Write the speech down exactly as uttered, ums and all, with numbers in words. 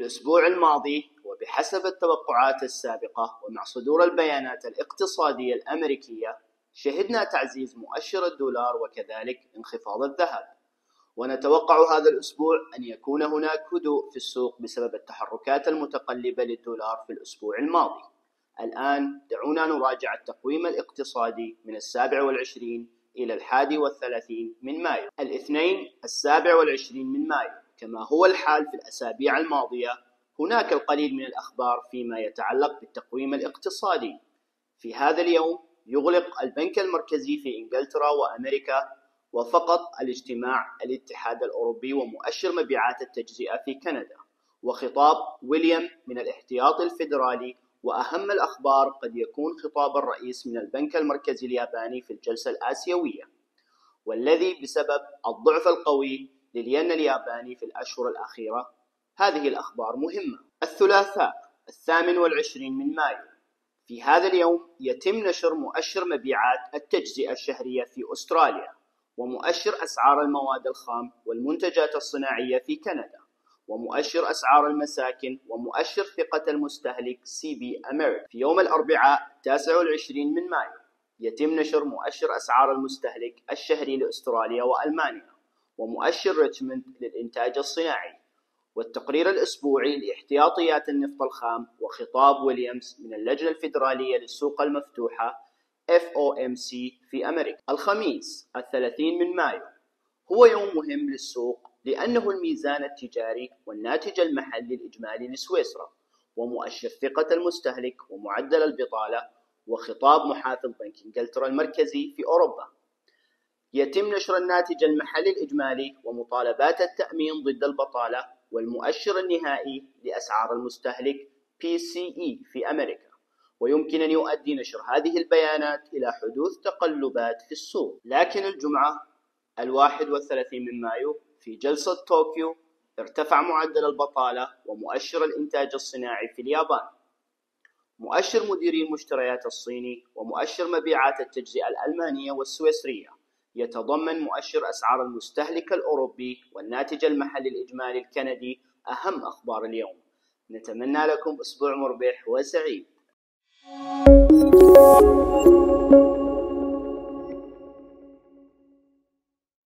الأسبوع الماضي وبحسب التوقعات السابقة ومع صدور البيانات الاقتصادية الأمريكية شهدنا تعزيز مؤشر الدولار وكذلك انخفاض الذهب، ونتوقع هذا الأسبوع أن يكون هناك هدوء في السوق بسبب التحركات المتقلبة للدولار في الأسبوع الماضي. الآن دعونا نراجع التقويم الاقتصادي من السابع والعشرين إلى الحادي والثلاثين من مايو. الاثنين السابع والعشرين من مايو، كما هو الحال في الأسابيع الماضية هناك القليل من الأخبار فيما يتعلق بالتقويم الاقتصادي. في هذا اليوم يغلق البنك المركزي في إنجلترا وأمريكا وفقط الاجتماع الاتحاد الأوروبي ومؤشر مبيعات التجزئة في كندا وخطاب ويليام من الاحتياطي الفيدرالي، وأهم الأخبار قد يكون خطاب الرئيس من البنك المركزي الياباني في الجلسة الآسيوية، والذي بسبب الضعف القوي للين الياباني في الأشهر الأخيرة. هذه الأخبار مهمة. الثلاثاء الثامن والعشرين من مايو، في هذا اليوم يتم نشر مؤشر مبيعات التجزئة الشهرية في أستراليا، ومؤشر أسعار المواد الخام والمنتجات الصناعية في كندا، ومؤشر أسعار المساكن، ومؤشر ثقة المستهلك سي بي أمريكا. في يوم الأربعاء التاسع والعشرين من مايو يتم نشر مؤشر أسعار المستهلك الشهري لأستراليا وألمانيا، ومؤشر ريتشموند للإنتاج الصناعي، والتقرير الأسبوعي لاحتياطيات النفط الخام، وخطاب ويليامز من اللجنة الفيدرالية للسوق المفتوحة إف أو إم سي في أمريكا. الخميس الثلاثين من مايو هو يوم مهم للسوق لأنه الميزان التجاري والناتج المحلي الإجمالي لسويسرا، ومؤشر ثقة المستهلك، ومعدل البطالة، وخطاب محافظ بنك إنجلترا المركزي في أوروبا. يتم نشر الناتج المحلي الإجمالي ومطالبات التأمين ضد البطالة، والمؤشر النهائي لأسعار المستهلك بي سي إي في أمريكا، ويمكن أن يؤدي نشر هذه البيانات إلى حدوث تقلبات في السوق. لكن الجمعة الواحد والثلاثين من مايو في جلسة طوكيو ارتفع معدل البطالة ومؤشر الإنتاج الصناعي في اليابان، مؤشر مديري المشتريات الصيني، ومؤشر مبيعات التجزئة الألمانية والسويسرية، يتضمن مؤشر أسعار المستهلك الأوروبي والناتج المحلي الإجمالي الكندي أهم أخبار اليوم. نتمنى لكم أسبوع مربح وسعيد.